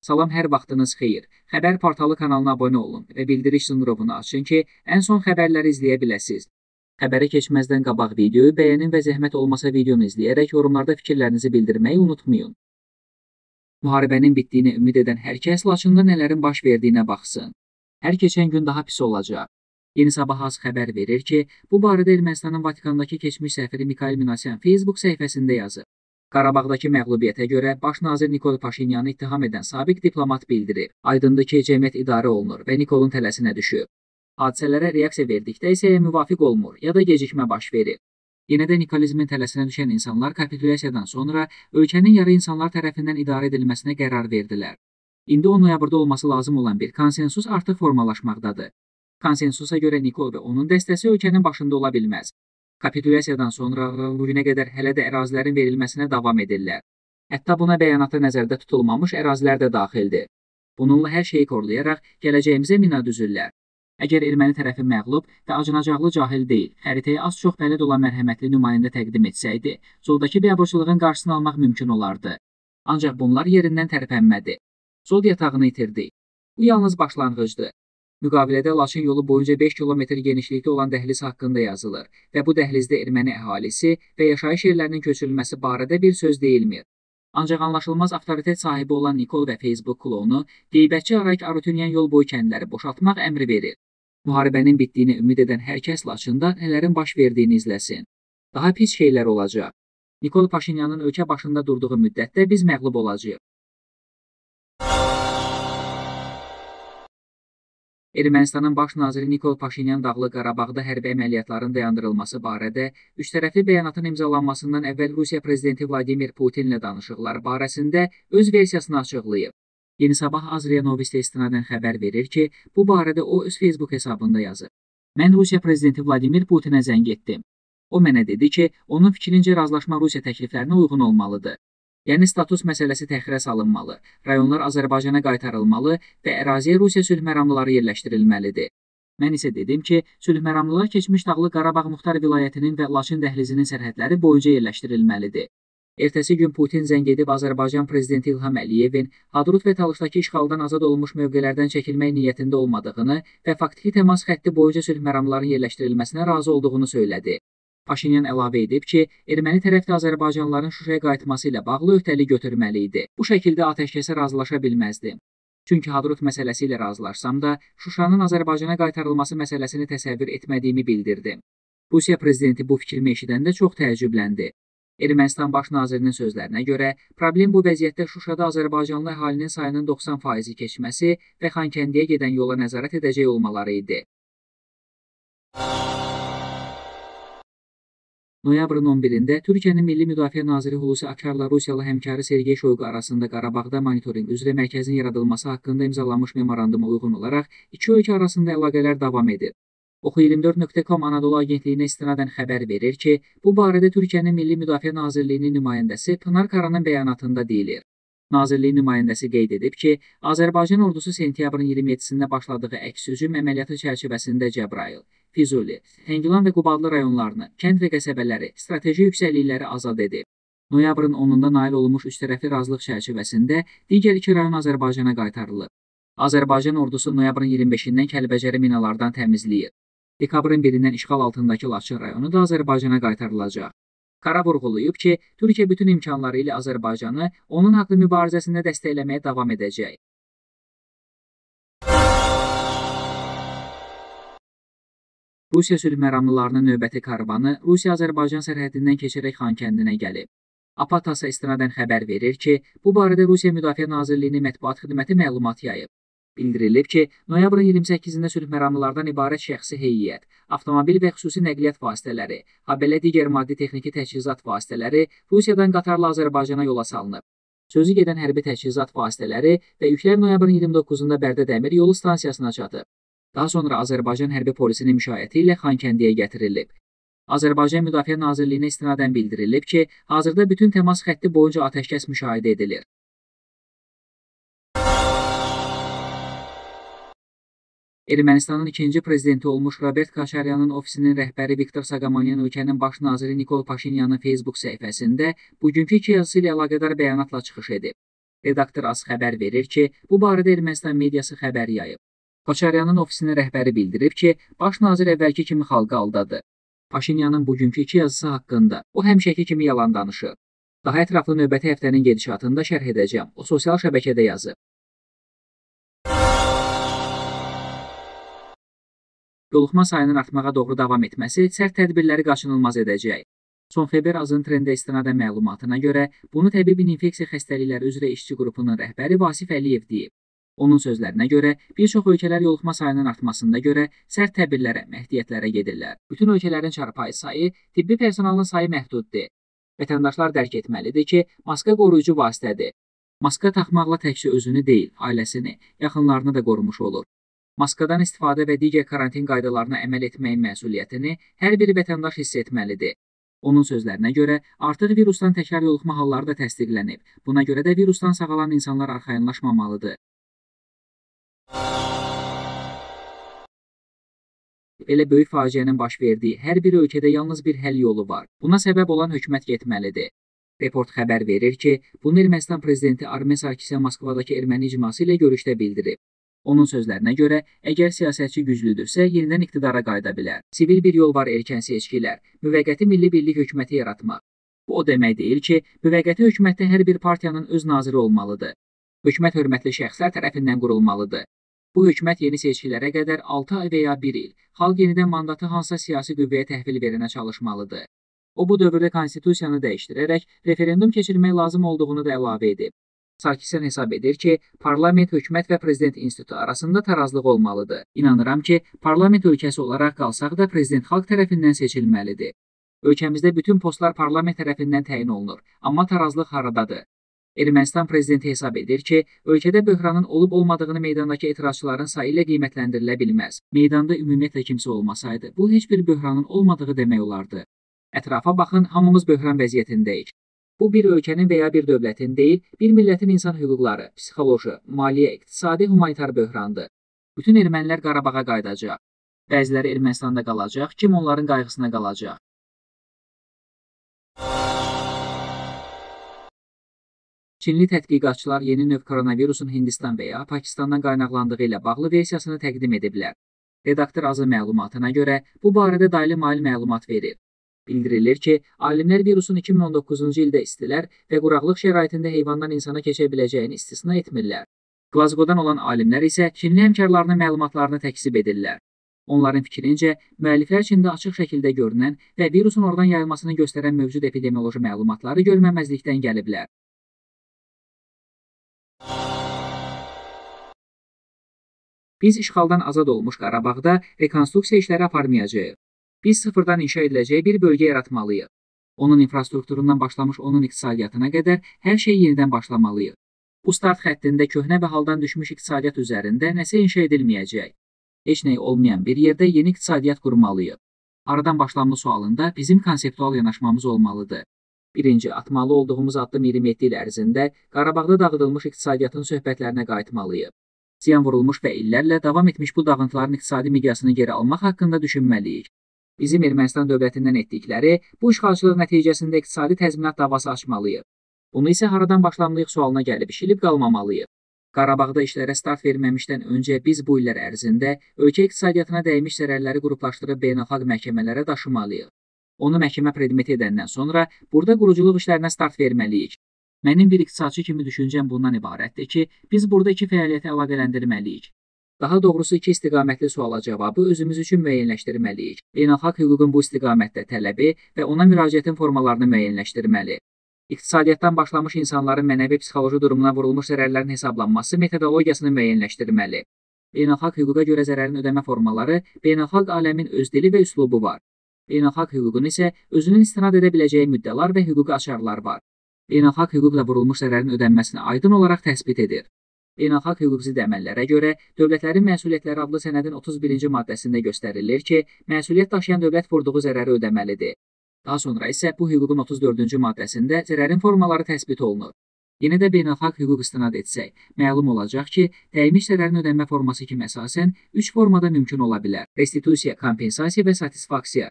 Salam, hər vaxtınız xeyir. Xəbər portalı kanalına abunə olun və bildiriş zınqrovunu açın ki, ən son xəbərləri izləyə biləsiniz. Xəbərə keçməzdən qabaq videoyu bəyənin və zəhmət olmasa videonu izləyərək yorumlarda fikirlərinizi bildirməyi unutmayın. Müharibənin bitdiyini ümid edən hər kəs Laçında nələrin baş verdiyinə baxsın. Hər keçən gün daha pis olacaq. Yeni Sabah az xəbər verir ki, bu barədə Ermənistanın Vatikandakı keçmiş səfiri Mikhail Minasyan Facebook səhifəsində yazıb. Qarabağdakı məğlubiyyətə görə baş nazir Nikol Paşinyanı ittiham edən sabiq diplomat bildirib. Aydındır ki, cəmiyyət idarə olunur və Nikolun tələsinə düşüb. Hadisələrə reaksiya verdikdə isə ya müvafiq olmur, ya da gecikmə baş verir. Yenə də Nikolizmin tələsinə düşən insanlar kapitulyasiyadan sonra ölkənin yarı insanlar tərəfindən idarə edilməsinə qərar verdilər. İndi 10 noyabrda olması lazım olan bir konsensus artıq formalaşmaqdadır. Konsensusa görə Nikol və onun dəstəsi ölkənin başında ola bilməz. Kapitulyasiyadan sonra bu günə qədər hələ də ərazilərin verilməsinə davam edirlər. Hətta buna bəyanatda nəzərdə tutulmamış ərazilər də daxildir. Bununla hər şeyi korlayaraq gələcəyimizə mina düzürlər. Əgər erməni tərəfi məğlub və acınacaqlı cahil deyil, xəritəyə az-çox bələd olan mərhəmətli nümayəndə təqdim etsəydi, soldakı biabırçılığın qarşısını almaq mümkün olardı. Ancaq bunlar yerindən tərpənmədi. Sol yatağını itirdi. Bu yalnız başlanğıcdır. Müqavilədə Laçın yolu boyunca 5 kilometr genişlikdə olan dəhliz haqqında yazılır və bu dəhlizdə erməni əhalisi və yaşayış yerlərinin köçürülməsi barədə bir söz deyilmir. Ancaq anlaşılmaz avtoritet sahibi olan Nikol və Facebook klonu qeybətçi Arayk Arutunyan yol boyu kəndləri boşaltmaq əmri verir. Müharibənin bitdiyini ümid edən hər kəs Laçında nələrin baş verdiyini izləsin. Daha pis şeylər olacaq. Nikol Paşinyanın ölkə başında durduğu müddətdə biz məğlub olacağıq. Ermənistanın baş naziri Nikol Paşinyan Dağlıq Qarabağda hərbi əməliyyatların dayandırılması barədə üçtərəfli bəyanatın imzalanmasından əvvəl Rusiya prezidenti Vladimir Putinlə danışıqlar barəsində öz versiyasını açıqlayıb. Yeni Sabah Azriya Novistə istinadən xəbər verir ki, bu barədə o öz Facebook hesabında yazıb. Mən Rusiya prezidenti Vladimir Putinə zəng etdim. O mənə dedi ki, onun fikrincə razılaşma Rusiya təkliflərinə uyğun olmalıdır. Yəni status məsələsi təxirə salınmalı, rayonlar Azərbaycana qaytarılmalı və əraziyə Rusiya sülh məramlıları yerləşdirilməlidir. Mən isə dedim ki, sülh məramlılar keçmiş Dağlıq Qarabağ Muxtar Vilayətinin və Laçın dəhlizinin sərhədləri boyunca yerləşdirilməlidir. Ertəsi gün Putin zəng edib Azərbaycan prezidenti İlham Əliyevin Hadrut və Talışdakı işğaldan azad olunmuş mövqelərdən çəkilmək niyyətində olmadığını və faktiki təmas xətti boyunca sülh məramlıların yerləşdirilməsinə razı olduğunu söylədi. Paşinyan əlavə edib ki, erməni tərəf də Azərbaycanlıların Şuşaya qayıtması ilə bağlı öhdəlik götürməli idi. Bu şəkildə atəşkəsə razılaşa bilməzdim. Çünki Hadrut məsələsi ilə razılaşsam da, Şuşanın Azərbaycana qaytarılması məsələsini təsəvvür etmədiyimi bildirdim. Rusiya prezidenti bu fikrimi eşidəndə çox təəccübləndi. Ermənistan baş nazirinin sözlərinə görə, problem bu vəziyyətdə Şuşada Azərbaycanlı əhalinin sayının 90% keçməsi və Xankəndiyə gedən yola nəzarət edəcək olmaları idi. Noyabrın 11-də Türkiyənin Milli Müdafiə naziri Hulusi Akarla Rusiyalı həmkarı Sergey Shoygu arasında Qarabağda monitorinq üzrə mərkəzin yaradılması haqqında imzalanmış memoranduma uyğun olaraq iki ölkə arasında əlaqələr davam edir. Oxu24.com Anadolu agentliyinə istinadən xəbər verir ki, bu barədə Türkiyənin Milli Müdafiə Nazirliyinin nümayəndəsi Pınar Karanın bəyanatında deyilir. Nazirliyin nümayəndəsi qeyd edib ki, Azərbaycan ordusu sentyabrın 27-sində başladığı əks-hücum əməliyyatı çərçivəsində Cəbrayıl, Füzuli, Həngilan və Qubadlı rayonlarını, kənd və qəsəbələri, strateji yüksəklikləri azad edib. Noyabrın 10-da nail olunmuş üçtərəfli razılıq çərçivəsində digər iki rayon Azərbaycana qaytarılıb. Azərbaycan ordusu noyabrın 25-dən Kəlbəcəri minalardan təmizləyir. Dekabrın 1-dən işğal altındakı Laçın rayonu da Azərbaycana qaytarılacaq. Kara vurğulayıb ki, Türkiyə bütün imkanları ilə Azərbaycanı onun haqlı mübarizəsində dəstəkləməyə davam edəcək. Rusiya sülh məramlılarının növbəti karvanı Rusiya-Azərbaycan sərhəddindən keçərək Xankəndinə gəlib. Apatasa istinadən xəbər verir ki, bu barədə Rusiya Müdafiə Nazirliyinin mətbuat xidməti məlumat yayıb. Bildirilib ki, noyabrın 28-də sülh məramlılardan ibarət şəxsi heyət, avtomobil və xüsusi nəqliyyat vasitələri, habelə digər maddi texniki təchizat vasitələri Rusiyadan qatarla Azərbaycana yola salınıb. Sözü gedən hərbi təchizat vasitələri və yüklər noyabrın 29-da Bərdə Dəmir yolu stansiyasına çatıb. Daha sonra Azərbaycan hərbi polisinin müşayiəti ilə Xankəndiyə gətirilib. Azərbaycan Müdafiə Nazirliyinə istinadən bildirilib ki, hazırda bütün təmas xətti boyunca atəşkəs müşahidə edilir. Ermənistanın ikinci prezidenti olmuş Robert Koçaryanın ofisinin rəhbəri Viktor Saqamonyan ölkənin baş naziri Nikol Paşinyanın Facebook səhifəsində bugünkü iki yazısı ilə əlaqədar bəyanatla çıxış edib. Redaktor AS xəbər verir ki, bu barədə Ermənistan mediası xəbər yayıb. Koçaryanın ofisinin rəhbəri bildirib ki, baş nazir əvvəlki kimi xalqı aldadı. Paşinyanın bugünkü iki yazısı haqqında o həmişəki kimi yalan danışır. Daha ətraflı növbəti həftənin gedişatında şərh edəcəm. O sosial şəbəkədə yazıb. Yoluxma sayının artmağa doğru davam etməsi sərt tədbirləri qaçınılmaz edəcək. Son xəbər AZ-ın trendə istinadən məlumatına görə, bunu təbibin infeksiya xəstəlikləri üzrə işçi qrupunun rəhbəri Vasif Əliyev deyib. Onun sözlərinə görə, bir çox ölkələr yoluxma sayının artmasına görə sərt tədbirlərə, məhdudiyyətlərə gedirlər. Bütün ölkələrin çarpayı sayı, tibbi personalın sayı məhduddur. Vətəndaşlar dərk etməlidir ki, maska qoruyucu vasitədir. Maska taxmaqla təkcə özünü deyil, ailəsini, yaxınlarını da qorumuş olur. Maskadan istifadə və digər karantin qaydalarına əməl etməyin məsuliyyətini hər bir vətəndaş hiss etməlidir. Onun sözlərinə görə, artıq virusdan təkrar yoluxma halları da təsdiqlənib. Buna görə də virusdan sağalan insanlar arxayınlaşmamalıdır. Belə böyük faciənin baş verdiyi hər bir ölkədə yalnız bir həll yolu var. Buna səbəb olan hökumət getməlidir. Report xəbər verir ki, bunu Ermənistan prezidenti Armen Sarkisyan Moskvadakı erməni icması ilə görüşdə bildirib. Onun sözlərinə görə, əgər siyasətçi güclüdürsə, yenidən iqtidara qayıda bilər. Sivil bir yol var erkən seçkilər, müvəqqəti milli birlik hökuməti yaratmaq. Bu o demək deyil ki, müvəqqəti hökumətdə hər bir partiyanın öz naziri olmalıdır. Hökumət hörmətli şəxslər tərəfindən qurulmalıdır. Bu hökumət yeni seçkilərə qədər 6 ay və ya 1 il, xalq yenidən mandatı hansısa siyasi qüvvəyə təhvil verənə çalışmalıdır. O, bu dövrdə konstitusiyanı dəyişdirərək referendum keçirmək lazım olduğunu da əlavə edib. Sarkisyan hesab edir ki, parlament, hökumət və prezident institutu arasında tarazlıq olmalıdır. İnanıram ki, parlament ölkəsi olaraq qalsaq da prezident xalq tərəfindən seçilməlidir. Ölkəmizdə bütün postlar parlament tərəfindən təyin olunur, amma tarazlıq haradadır? Ermənistan prezidenti hesab edir ki, ölkədə böhranın olub-olmadığını meydandakı etirazçıların sayı ilə qiymətləndirilə bilməz. Meydanda ümumiyyətlə kimsə olmasaydı, bu heç bir böhranın olmadığı demək olardı. Ətrafa baxın, hamımız böhran vəziyyətindəyik. Bu bir ölkənin və ya bir dövlətin deyil, bir millətin insan hüquqları, psixoloji, maliyyə, iqtisadi, humanitar böhrandır. Bütün ermənilər Qarabağa qayıdacaq. Bəziləri Ermənistanda qalacaq, kim onların qayğısına qalacaq. Çinli tədqiqatçılar yeni növ koronavirusun Hindistan və ya Pakistandan qaynaqlandığı ilə bağlı versiyasını təqdim ediblər. Redaktor AZ məlumatına görə, bu barədə Daily Mail məlumat verir. Bildirilir ki, alimlər virusun 2019-cu ildə istilər və quraqlıq şəraitində heyvandan insana keçə biləcəyini istisna etmirlər. Glasgow-dan olan alimlər isə Çinli həmkarlarının məlumatlarını təkzib edirlər. Onların fikrincə, müəlliflər Çində açıq şəkildə görünən və virusun oradan yayılmasını göstərən mövcud epidemioloji məlumatları görməməzlikdən gəliblər. Biz işğaldan azad olmuş Qarabağda rekonstruksiya işləri aparmayacağıq. Biz sıfırdan inşa ediləcək bir bölgə yaratmalıyıq. Onun infrastrukturundan başlamış onun iqtisadiyyatına qədər hər şey yenidən başlamalıyıq. Bu start xəttində köhnə və haldan düşmüş iqtisadiyyat üzərində nəsə inşa edilməyəcək. Heç nəyi olmayan bir yerdə yeni iqtisadiyyat qurmalıyıq. Aradan başlanma sualında bizim konseptual yanaşmamız olmalıdır. Birinci, atmalı olduğumuz addım 27 il ərzində Qarabağda dağıdılmış iqtisadiyyatın söhbətlərinə qayıtmalıyıq. Ziyan vurulmuş və illərlə davam etmiş bu dağıntıların iqtisadi miqyasını geri almaq haqqında düşünməliyik. Bizim Ermənistan dövlətindən etdikləri bu işğalçılıq nəticəsində iqtisadi təzminat davası açmalıyıq. Bunu isə haradan başlamalıyıq sualına gəlib işilib qalmamalıyıq. Qarabağda işlərə start verməmişdən öncə biz bu illər ərzində ölkə iqtisadiyyatına dəymiş zərərləri qruplaşdırıb beynəlxalq məhkəmələrə daşımalıyıq. Onu məhkəmə predmeti edəndən sonra burada quruculuq işlərinə start verməliyik. Mənim bir iqtisadçı kimi düşüncəm bundan ibarətdir ki, biz burada iki fəaliyyəti əlaqələndirməliyik. Daha doğrusu iki istiqamətli suala cavabı özümüz üçün müəyyənləşdirməliyik. Beynəlxalq hüququn bu istiqamətdə tələbi və ona müraciətin formalarını müəyyənləşdirməli. İqtisadiyyatdan başlamış insanların mənəvi-psixoloji durumuna vurulmuş zərərlərin hesablanması metodologiyasını müəyyənləşdirməli. Beynəlxalq hüquqa görə zərərin ödəmə formaları, beynəlxalq aləmin öz dili və üslubu var. Beynəlxalq hüququn isə özünün istinad edə biləcəyi müddəlar və hüquqi açarlar var. Beynəlxalq hüquqla vurulmuş zərərin ödənməsini aydın olaraq təsbit edir. Beynəlxalq hüquq zid əməllərə görə Dövlətlərin Məsuliyyətləri adlı sənədin 31-ci maddəsində göstərilir ki, məsuliyyət daşıyan dövlət vurduğu zərəri ödəməlidir. Daha sonra isə bu hüququn 34-cü maddəsində zərərin formaları təsbit olunur. Yenə də beynəlxalq hüquq istinad etsək, məlum olacaq ki, dəymiş zərərin ödənmə forması kimi əsasən 3 formada mümkün ola bilər: restitusiya, kompensasiya və satisfaksiya.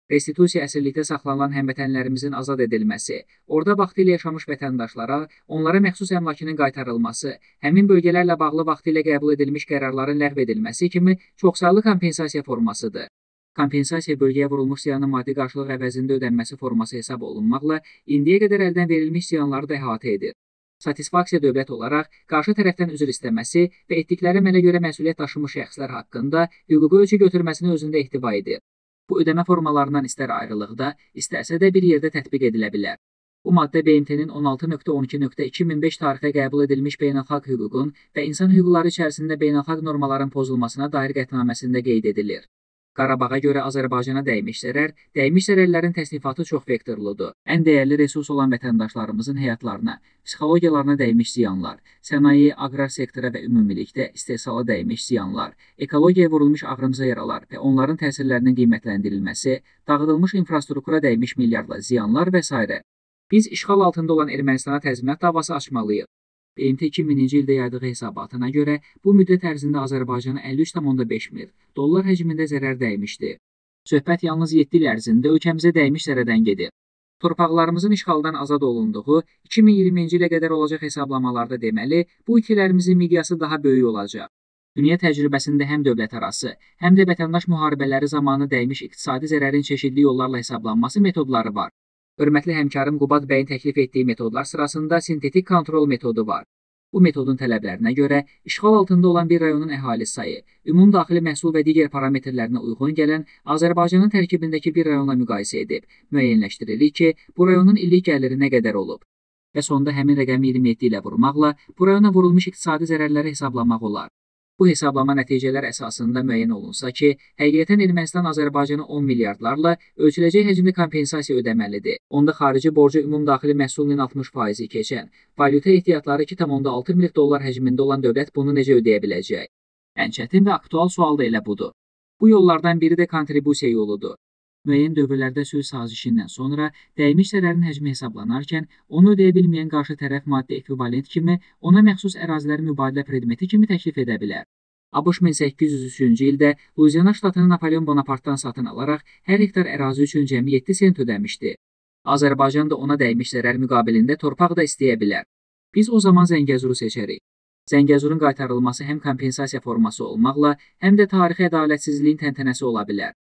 Restitusiya əsirlikdə saxlanılan həmvətənlərimizin azad edilməsi, orada vaxtilə yaşamış vətəndaşlara onlara məxsus əmlakının qaytarılması, həmin bölgələrlə bağlı vaxtilə qəbul edilmiş qərarların ləğv edilməsi kimi çoxsaylı kompensasiya formasıdır. Kompensasiya bölgəyə vurulmuş ziyanın maddi qarşılıq əvəzində ödənməsi forması hesab olunmaqla indiyə qədər əldən verilmiş ziyanları da əhatə edir. Satisfaksiya dövlət olaraq qarşı tərəfdən üzr istəməsi və etdikləri əmələ görə məsuliyyət daşımış şəxslər haqqında hüquqi ölçü götürməsini özündə ehtiva edir. Bu ödəmə formalarından istər ayrılıqda, istərsə də bir yerdə tətbiq edilə bilər. Bu maddə BMT-nin 16.12.2005 tarixdə qəbul edilmiş beynəlxalq hüququn və insan hüquqları içərisində beynəlxalq normaların pozulmasına dair qətnaməsində qeyd edilir. Qarabağa görə Azərbaycana dəymiş zərərlərin təsnifatı çox vektorludur. Ən dəyərli resurs olan vətəndaşlarımızın həyatlarına, psixologiyalarına dəymiş ziyanlar, sənaye, aqrar sektora və ümumilikdə istehsala dəymiş ziyanlar, ekologiyaya vurulmuş ağrımıza yaralar və onların təsirlərinin qiymətləndirilməsi, dağıdılmış infrastruktura dəymiş milyardlar ziyanlar və s. Biz işğal altında olan Ermənistana təzminat davası açmalıyıq. BMT 2000-ci ildə yaydığı hesabatına görə bu müddət ərzində Azərbaycana 53,5 milyard dollar həcmində zərər dəymişdi. Söhbət yalnız 7 il ərzində ölkəmizə dəymiş zərərdən gedir. Torpaqlarımızın işğaldan azad olunduğu 2020-ci ilə qədər olacaq hesablamalarda deməli, bu itkilərimizin miqyası daha böyük olacaq. Dünya təcrübəsində həm dövlətarası, həm də vətəndaş müharibələri zamanı dəymiş iqtisadi zərərin çeşidli yollarla hesablanması metodları var. Hörmətli həmkarım Qubad bəyin təklif etdiyi metodlar sırasında sintetik kontrol metodu var. Bu metodun tələblərinə görə işğal altında olan bir rayonun əhali sayı, ümumdaxili məhsul və digər parametrlərinə uyğun gələn Azərbaycanın tərkibindəki bir rayonla müqayisə edib, müəyyənləşdirilir ki, bu rayonun illik gəliri nə qədər olub. Və sonda həmin rəqəmi 27 ilə vurmaqla bu rayona vurulmuş iqtisadi zərərləri hesablamaq olar. Bu hesablama nəticələr əsasında müəyyən olunsa ki, həqiqətən Ermənistan Azərbaycana 10 milyardlarla ölçüləcək həcmli kompensasiya ödəməlidir. Onda xarici borcu ümumdaxili məhsulun 60% keçən, valyuta ehtiyatları 2,6 milyard dollar həcmində olan dövlət bunu necə ödəyə biləcək? Ən çətin və aktual sual da elə budur. Bu yollardan biri də kontribusiya yoludur. Müəyyən dövrlərdə sülh sazişindən sonra dəymiş zərərin həcmi hesablanarkən, onu ödəyə bilməyən qarşı tərəf maddi ekvivalent kimi ona məxsus əraziləri mübadilə predmeti kimi təklif edə bilər. ABŞ 1803-cü ildə Luiziana ştatını Napoleon Bonapartdan satın alaraq hər hektar ərazi üçün cəmi 7 sent ödəmişdi. Azərbaycan da ona dəymiş zərər müqabilində torpaq da istəyə bilər. Biz o zaman Zəngəzuru seçərik. Zəngəzurun qaytarılması həm kompensasiya forması olmaqla, həm də tarixi ədalətsizliyin təntənəsi ola bilər.